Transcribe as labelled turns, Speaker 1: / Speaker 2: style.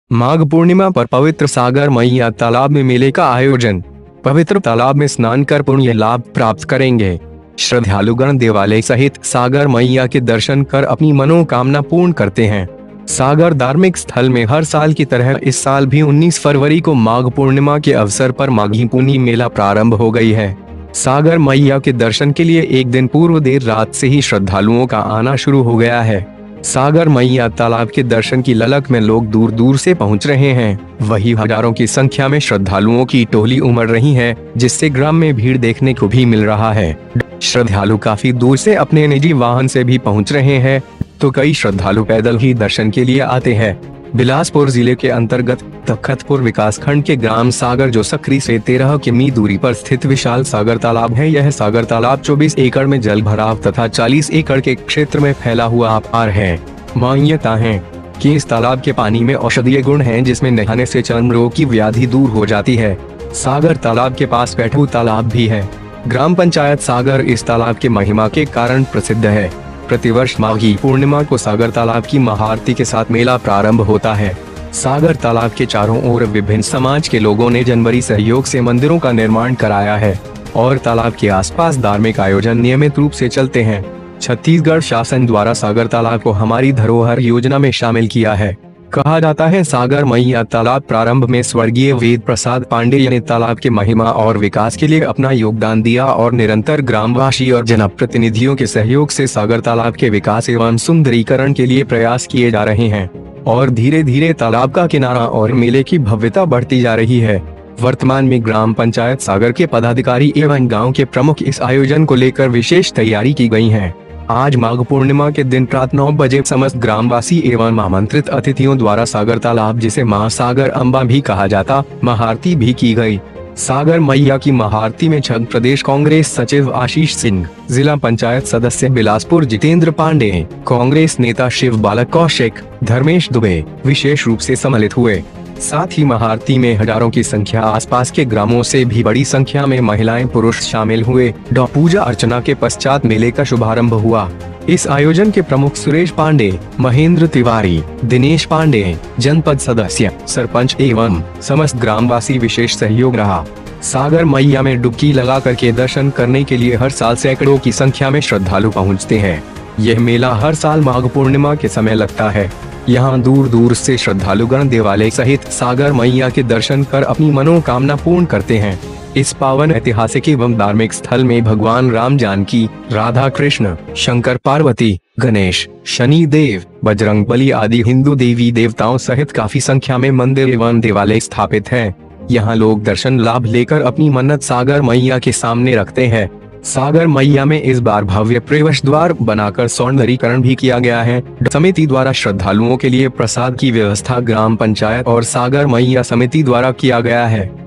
Speaker 1: माघ पूर्णिमा पर पवित्र सागर मैया तालाब में मेले का आयोजन। पवित्र तालाब में स्नान कर पुण्य लाभ प्राप्त करेंगे। श्रद्धालुगण देवालय सहित सागर मैया के दर्शन कर अपनी मनोकामना पूर्ण करते हैं। सागर धार्मिक स्थल में हर साल की तरह इस साल भी 19 फरवरी को माघ पूर्णिमा के अवसर पर माघी पुन्नी मेला प्रारंभ हो गई है। सागर मैया के दर्शन के लिए एक दिन पूर्व देर रात से ही श्रद्धालुओं का आना शुरू हो गया है। सागर मैया तालाब के दर्शन की ललक में लोग दूर दूर से पहुंच रहे हैं। वहीं हजारों की संख्या में श्रद्धालुओं की टोली उमड़ रही है, जिससे ग्राम में भीड़ देखने को भी मिल रहा है। श्रद्धालु काफी दूर से अपने निजी वाहन से भी पहुंच रहे हैं, तो कई श्रद्धालु पैदल ही दर्शन के लिए आते हैं। बिलासपुर जिले के अंतर्गत तखतपुर विकासखंड के ग्राम सागर जो सकरी से 13 किमी दूरी पर स्थित विशाल सागर तालाब है। यह सागर तालाब 24 एकड़ में जल भराव तथा 40 एकड़ के क्षेत्र में फैला हुआ अपार है। मान्यता है कि इस तालाब के पानी में औषधीय गुण हैं, जिसमें नहाने से चर्म रोग की व्याधि दूर हो जाती है। सागर तालाब के पास बैठू तालाब भी है। ग्राम पंचायत सागर इस तालाब के महिमा के कारण प्रसिद्ध है। प्रतिवर्ष माघी पूर्णिमा को सागर तालाब की महाआरती के साथ मेला प्रारंभ होता है। सागर तालाब के चारों ओर विभिन्न समाज के लोगों ने जनवरी सहयोग से मंदिरों का निर्माण कराया है और तालाब के आसपास धार्मिक आयोजन नियमित रूप से चलते हैं। छत्तीसगढ़ शासन द्वारा सागर तालाब को हमारी धरोहर योजना में शामिल किया है। कहा जाता है सागर मैया तालाब प्रारंभ में स्वर्गीय वेद प्रसाद पांडे ने तालाब के महिमा और विकास के लिए अपना योगदान दिया और निरंतर ग्रामवासी और जनप्रतिनिधियों के सहयोग से सागर तालाब के विकास एवं सुंदरीकरण के लिए प्रयास किए जा रहे हैं और धीरे धीरे तालाब का किनारा और मेले की भव्यता बढ़ती जा रही है। वर्तमान में ग्राम पंचायत सागर के पदाधिकारी एवं गाँव के प्रमुख इस आयोजन को लेकर विशेष तैयारी की गयी है। आज माघ पूर्णिमा के दिन रात 9 बजे समस्त ग्रामवासी एवं आमंत्रित अतिथियों द्वारा सागर तालाब, जिसे महासागर अम्बा भी कहा जाता, महाआरती भी की गई। सागर मैया की महाआरती में छत्तीसगढ़ प्रदेश कांग्रेस सचिव आशीष सिंह, जिला पंचायत सदस्य बिलासपुर जितेंद्र पांडे, कांग्रेस नेता शिव बालक कौशिक, धर्मेश दुबे विशेष रूप से सम्मिलित हुए। साथ ही महाआरती में हजारों की संख्या आसपास के ग्रामों से भी बड़ी संख्या में महिलाएं पुरुष शामिल हुए। पूजा अर्चना के पश्चात मेले का शुभारंभ हुआ। इस आयोजन के प्रमुख सुरेश पांडे, महेंद्र तिवारी, दिनेश पांडे, जनपद सदस्य, सरपंच एवं समस्त ग्रामवासी विशेष सहयोग रहा। सागर मैया में डुबकी लगा करके दर्शन करने के लिए हर साल सैकड़ों की संख्या में श्रद्धालु पहुँचते हैं। यह मेला हर साल माघ पूर्णिमा के समय लगता है। यहाँ दूर दूर से श्रद्धालुगण देवालय सहित सागर मैया के दर्शन कर अपनी मनोकामना पूर्ण करते हैं। इस पावन ऐतिहासिक एवं धार्मिक स्थल में भगवान राम, जानकी, राधा कृष्ण, शंकर पार्वती, गणेश, शनि देव, बजरंगबली आदि हिंदू देवी देवताओं सहित काफी संख्या में मंदिर एवं देवालय स्थापित हैं। यहाँ लोग दर्शन लाभ लेकर अपनी मन्नत सागर मैया के सामने रखते हैं। सागर मैया में इस बार भव्य प्रवेश द्वार बनाकर सौंदर्यीकरण भी किया गया है। समिति द्वारा श्रद्धालुओं के लिए प्रसाद की व्यवस्था ग्राम पंचायत और सागर मैया समिति द्वारा किया गया है।